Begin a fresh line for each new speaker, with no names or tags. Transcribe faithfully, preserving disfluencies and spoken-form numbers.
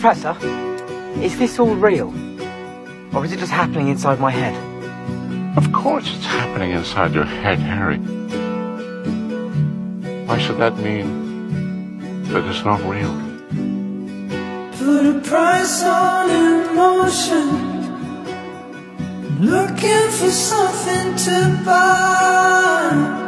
Professor, is this all real? Or is it just happening inside my head?
Of course it's happening inside your head, Harry. Why should that mean that it's not real?
Put a price on emotion, looking for something to buy.